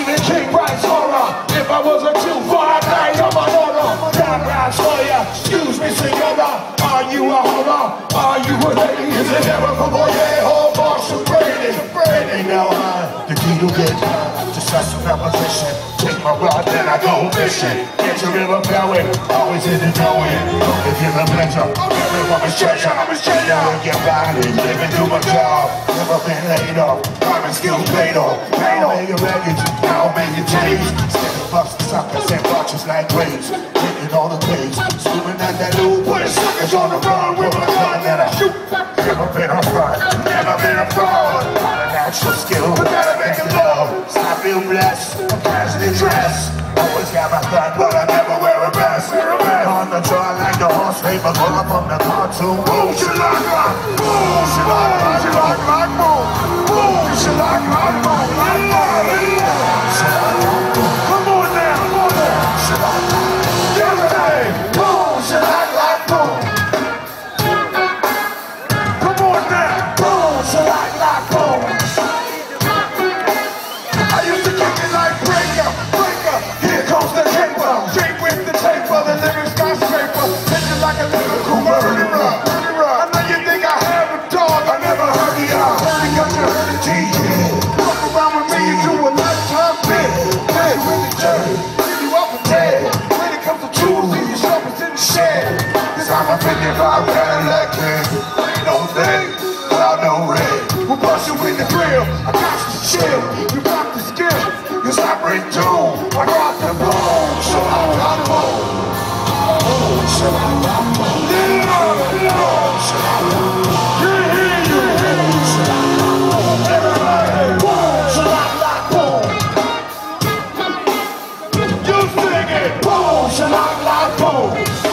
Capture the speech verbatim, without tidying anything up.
Stephen King writes horror. If I was a two for a night of an order, down round for ya. Excuse me, senora. Are you a horror? Are you a lady? Is it ever for boy? Yeah, whole box of Brady. Brady, now I'm the key to get done. Just such a position. Take my rod, then I go fishing. Get your river belly, always in the knowing. If you're the pleasure, every woman's treasure. I'm a treasure. Never get by me, living through my job. Never been laid off, driving skills paid off. Now make your baggage, now make your change. Standing bucks and suckers and watches like grapes. Taking all the plays, swimming at that loop. Putting suckers on the run with a gun that I shoot. Never been a front, never been a fraud. Not a natural skill, but gotta make it love. So I feel blessed, I'm casually dressed. Always got my thought, but I never wear a vest. On the draw like the horse paper, pull up from the cartoon. Boom, she lock, lock, boom, she lock, lock, she lock, lock, boom. Boom, she lock, lock, boom, lock, lock, she lock, lock, boom. Come on now, come on now. She lock, lock, get it, hey. Boom, she lock, lock, boom. Come on now. Boom, she lock, lock, boom. I used to kick it like breaker, breaker. Here comes the taper. Drink with the taper, the lyrics skyscraper. Pitching like a lyrical murderer. I know you think I have a dog, I never heard of y'all. Because you heard it, G, yeah. Walk around with me, you do a lifetime bit. Hey, with the journey, leave you up and dead. When it comes to tools, leave your shovels in the shed. Cause I'm a fifty-five Cadillac kid. Ain't no thing, cloud no rain. We'll bust you in the grill, I got you to chill. You rock the skill, cause I bring doom. I rock the boom, so I rock the boom. Boom, so I rock the boom. Yeah, yeah, so I rock the boom. Yeah, yeah, yeah, so I rock the boom. Everybody, boom, so I rock the boom. You sing it, boom, so I rock the boom.